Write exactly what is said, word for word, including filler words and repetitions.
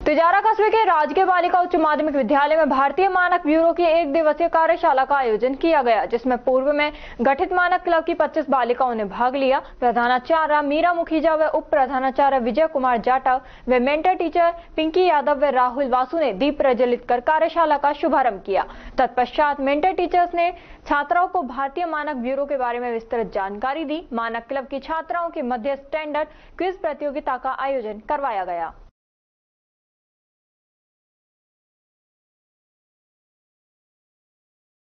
तिजारा कस्बे के राजकीय बालिका उच्च माध्यमिक विद्यालय में भारतीय मानक ब्यूरो की एक दिवसीय कार्यशाला का आयोजन किया गया, जिसमें पूर्व में गठित मानक क्लब की पच्चीस बालिकाओं ने भाग लिया। प्रधानाचार्य मीरा मुखीजा व उप प्रधानाचार्य विजय कुमार जाटव व मेंटर टीचर पिंकी यादव व राहुल वासु ने दीप प्रज्वलित कर कार्यशाला का शुभारंभ किया। तत्पश्चात मेंटर टीचर्स ने छात्राओं को भारतीय मानक ब्यूरो के बारे में विस्तृत जानकारी दी। मानक क्लब की छात्राओं के मध्य स्टैंडर्ड क्विज प्रतियोगिता का आयोजन करवाया गया।